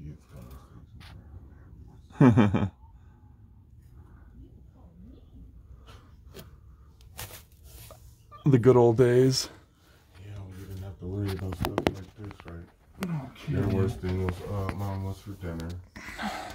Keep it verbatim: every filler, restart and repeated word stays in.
kids conversation. The good old days. Yeah, we didn't have to worry about stuff like this, right? Okay. Your worst thing was, uh, Mom, what's for dinner?